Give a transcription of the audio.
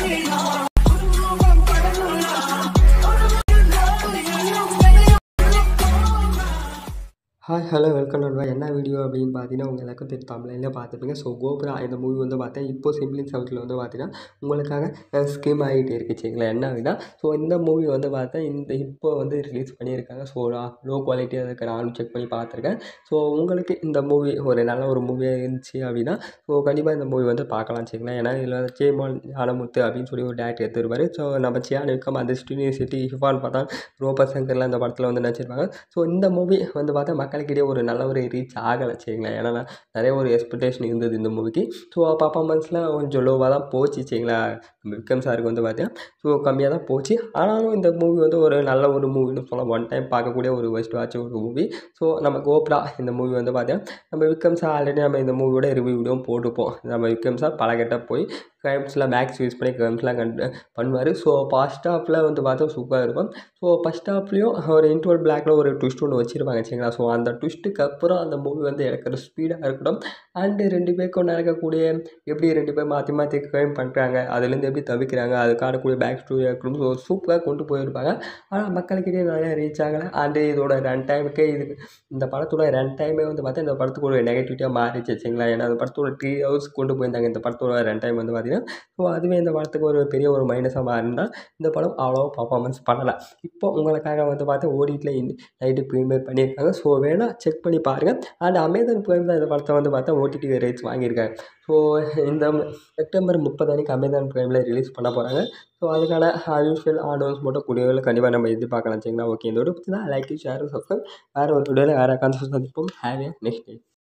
Hi hello welcome நண்பா. என்ன video அப்படின்னு பார்த்தீங்கன்னா, உங்கள் எல்லாருக்கும் தெரியும், தமிழ்ல பார்த்துருப்பீங்க. ஸோ கோப்ரா இந்த மூவி வந்து பார்த்தேன் இப்போ சிம்ப்ளி சவுத்தில் வந்து பார்த்தீங்கன்னா உங்களுக்காக ஸ்கீம் ஆகிட்டே இருக்கு சரிங்களா. என்ன அப்படின்னா, ஸோ இந்த மூவி வந்து பார்த்தேன் இப்போ வந்து ரிலீஸ் பண்ணியிருக்காங்க. ஸோ லோ குவாலிட்டியாக இருக்க நானும் செக் பண்ணி பார்த்துருக்கேன். ஸோ உங்களுக்கு இந்த மூவி ஒரு நல்ல ஒரு மூவியாக இருந்துச்சு அப்படின்னா ஸோ கண்டிப்பாக இந்த மூவி வந்து பார்க்கலாம் சரிங்களா. ஏன்னா இதில் வந்து சேமான் ஞானமுத்து அப்படின்னு சொல்லி ஒரு டேரக்டர் எடுத்துருப்பாரு. ஸோ நம்ம சியான் விக்ரம் அந்த ஸ்ரீனிதிஷெட்டி இஃபான் பார்த்தா ரோபா சங்கர்லாம் இந்த படத்தில் வந்து நடிச்சிருப்பாங்க. ஸோ இந்த மூவி வந்து பார்த்தா மக்களுக்கிடையே ஒரு நல்ல ஒரு ரீச் ஆகலை சரிங்களா. ஏன்னா நிறைய ஒரு எக்ஸ்பெக்டேஷன் இருந்தது இந்த மூவிக்கு. ஸோ பர்ஃபார்மன்ஸ்லாம் கொஞ்சம் லோவாக தான் போச்சு சரிங்களா. விக்ரம் சாருக்கு வந்து பார்த்தீங்கன்னா ஸோ கம்மியாக தான் போச்சு. ஆனாலும் இந்த மூவி வந்து ஒரு நல்ல ஒரு மூவின்னு சொல்லலாம். ஒன் டைம் பார்க்கக்கூடிய ஒரு ஃபஸ்ட் வாட்ச் ஒரு மூவி. ஸோ நம்ம கோப்ரா இந்த மூவி வந்து பார்த்தீங்கன்னா நம்ம விக்ரம் சார் ஆல்ரெடி நம்ம இந்த மூவியோட ரிவ்யூ வீடியோவும் போட்டுப்போம். நம்ம விக்ரம் சார் பல கெட்ட போய் கிரைம்ஸ்லாம் மேக்ஸ் யூஸ் பண்ணி கிரைம்ஸ்லாம் பண்ணுவார். ஸோ ஃபர்ஸ்ட் ஹாஃபில் வந்து பார்த்தா சூப்பராக இருக்கும். ஸோ ஃபஸ்ட் ஹாஃப்லேயும் ஒரு இன்ட்ரோல் பிளாக்ல ஒரு ட்விஸ்ட் ஒன்று வச்சுருப்பாங்க சரிங்களா. ஸோ அந்த ட்விஸ்ட்டுக்கு அப்புறம் அந்த மூவி வந்து இறக்குற ஸ்பீடாக இருக்கட்டும் அண்டு 2 பேருக்கும் நடக்கக்கூடிய எப்படி 2 பேர் மாற்றி மாற்றி கிரைம் பண்ணுறாங்க, அதுலேருந்து எப்படி தவிக்கிறாங்க, அதுக்கான கூடிய பேக் ஸ்டோரியாக இருக்கட்டும். ஸோ சூப்பராக கொண்டு போயிருப்பாங்க. ஆனால் மக்களுக்கிட்டே நிறையா ரீச் ஆகலை. அண்டு இதோட ரன் டைமுக்கே இந்த படத்தோட ரன் டைமே வந்து பார்த்தா இந்த படத்துக்கு ஒரு நெகட்டிவிட்டியாக மாறிச்சு சரிங்களா. ஏன்னா அந்த படத்தோட 3 ஹவர்ஸ் கொண்டு போயிருந்தாங்க. இந்த படத்தோட ரன் டைம் வந்து பார்த்தீங்கன்னா ஸோ அதுவே இந்த படத்துக்கு ஒரு பெரிய ஒரு மைனஸாக மாறினா இந்த படம் அவ்வளோவா பர்ஃபார்மன்ஸ் பண்ணலை. இப்போ உங்களுக்காக வந்து பார்த்து ஓடிடியில் நைட்டு ப்ரீமியர் பண்ணியிருக்காங்க. ஸோ வேணால் செக் பண்ணி பாருங்கள். அண்ட் அமேசான் பிரைம் தான் இந்த படத்தை வந்து பார்த்தா ஓடிடி ரைட்ஸ் வாங்கியிருக்காங்க. ஸோ இந்த செப்டம்பர் 30 அன்றைக்கி அமேசான் பிரைமில் ரிலீஸ் பண்ண போகிறாங்க. ஸோ அதுக்கான யூஸ்வல் ஆர்டர்ஸ் மட்டும் கூடியவர்கள் கண்டிப்பாக நம்ம எதிர்பார்க்கலாம் சரிங்களா. ஓகே, இந்த வீடியோ பற்றி தான் லைக் ஷேர் சப்ஸ்கிரைப். வேறு ஒரு வீடியோவில் வேறு கான்செப்ட் சந்திப்போம். Have a next day.